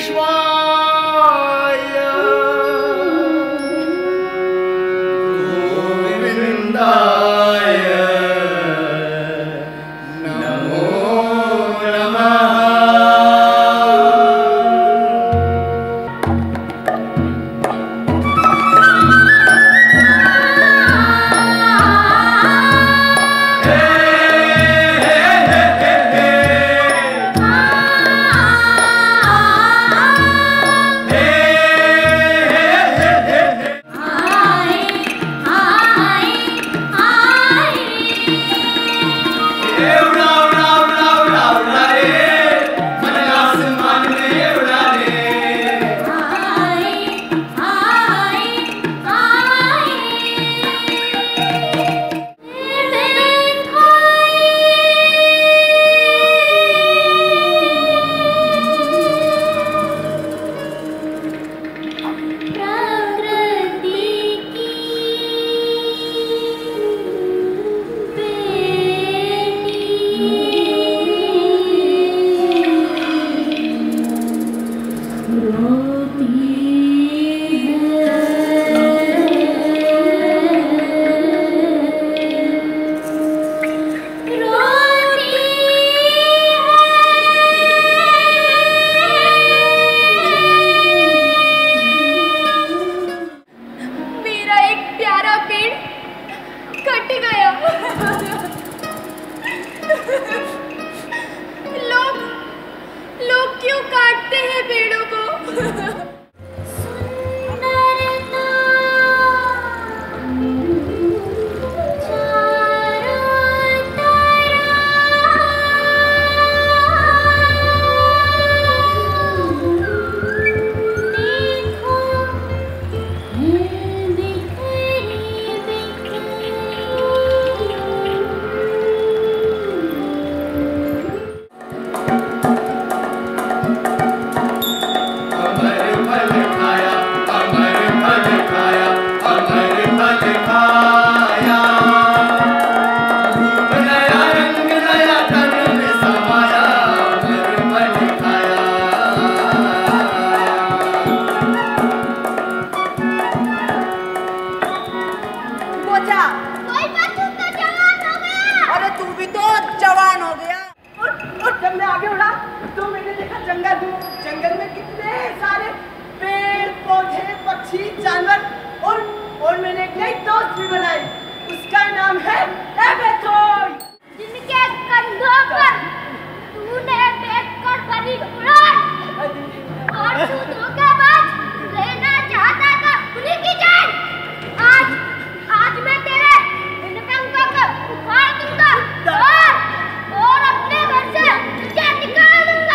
लोग क्यों काटते हैं पेड़ों को? जंगल में कितने सारे पेड़ पौधे पक्षी जानवर और मैंने एक नई दोस्त भी बनाई। उसका नाम है एबेथोई। जिनके कंधों पर तूने बैठकर भरी उड़ान और तू धोखेबाज लेना चाहता था उन्हीं की जान। आज मैं तेरे इन पंखों को उखाड़ दूंगा और अपने घर से तुझे निकाल दूंगा।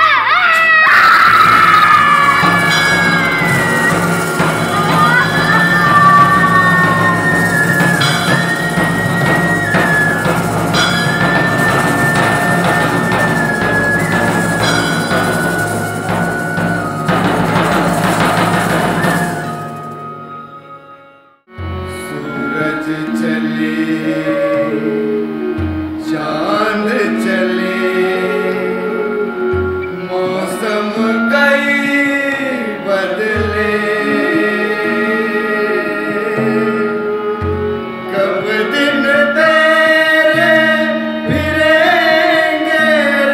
चांद चले मौसम कई बदले कब दिन तेरे फिरेंगे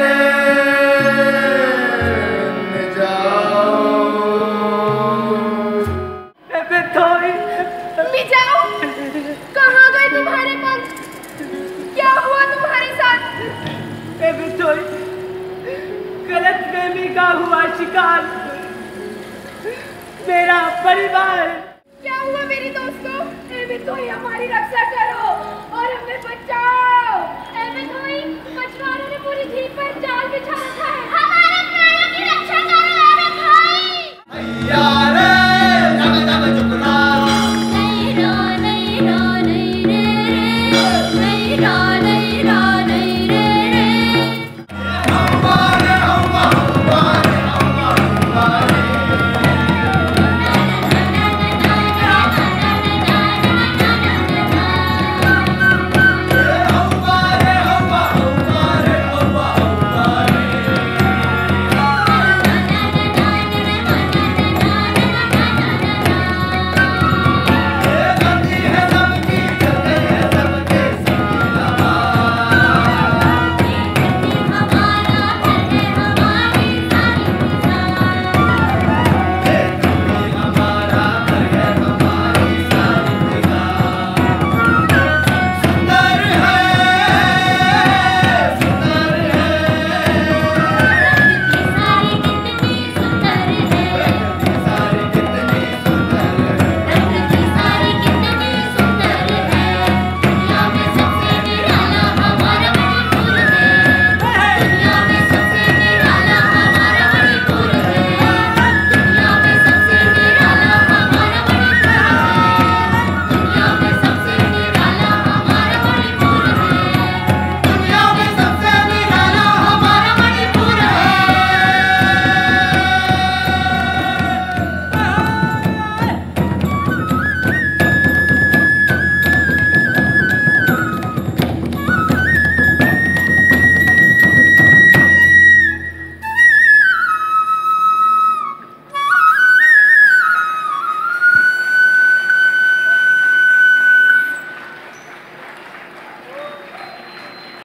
रे जाओ एबेथोई। मिजाओ, कहाँ गए तुम्हारे पंख? क्या हुआ तुम्हारे साथ? एबेथोई, गलतफहमी का हुआ शिकार मेरा परिवार। क्या हुआ मेरी दोस्त को? एबेथोई, हमारी रक्षा करो और हमें बचाओ। एबेथोई, मछुआरों ने पूरी झील पर जाल बिछा रखा है।